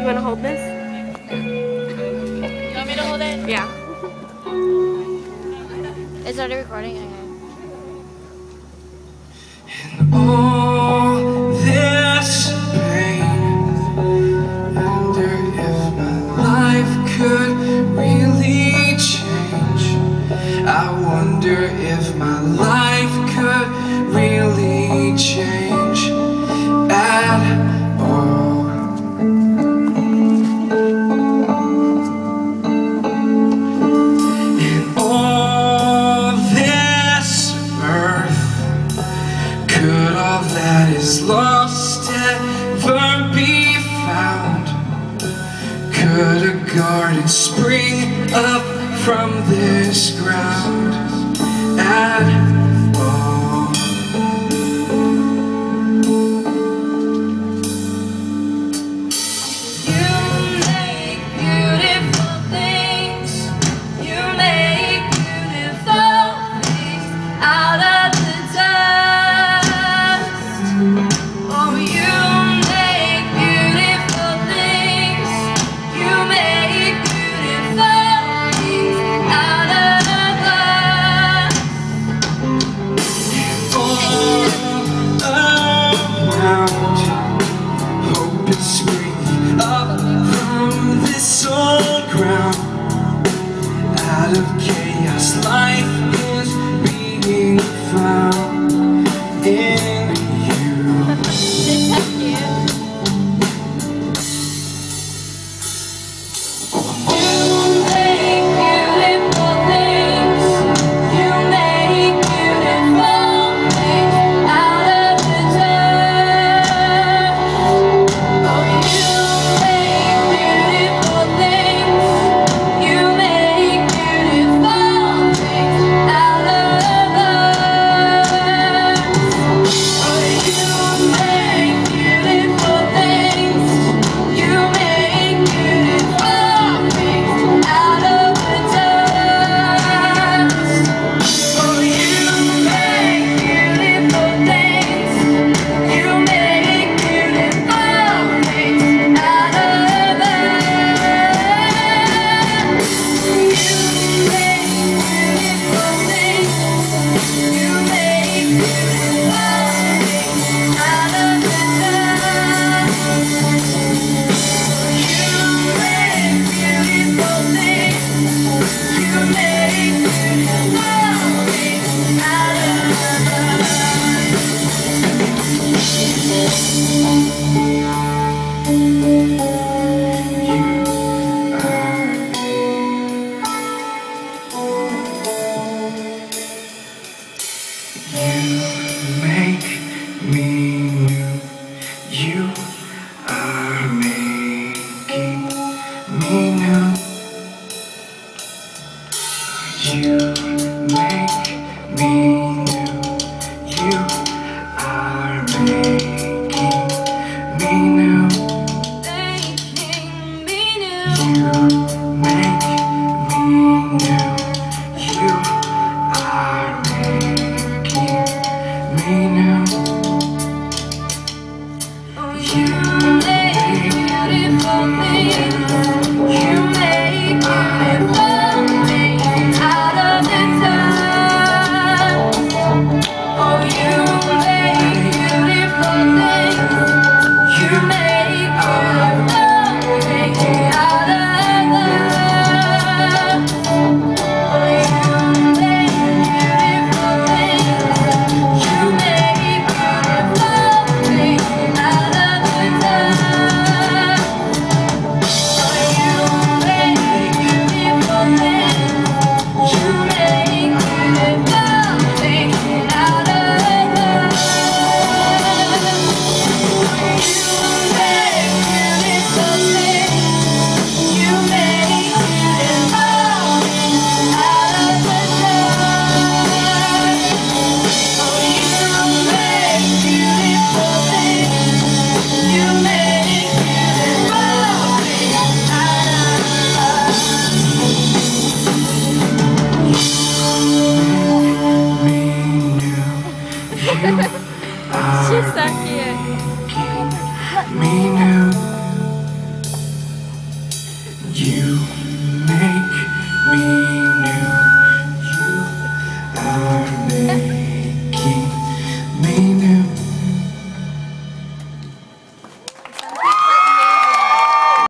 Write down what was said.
You want to hold this? You want me to hold it? Yeah. It's already recording? Okay. All this pain, wonder if my life could really change. I wonder if my life could really change at all. In all this earth, could all that is lost ever be found? Could a garden spring up from this ground at all? You make beautiful things. You make beautiful things out of the dust. Oh, you make beautiful things. You make beautiful things out of the dust. All around, hope is springing up from this old ground. Out of chaos, life is being found in you. You are making me new. You make me new. You are making me new. You make me new. You are making me new. You make beautiful things. You make beautiful things out of the dust. Oh, you make beautiful things. You make beautiful things out of the dust. Oh, you make beautiful things. You make beautiful things out of the dust. You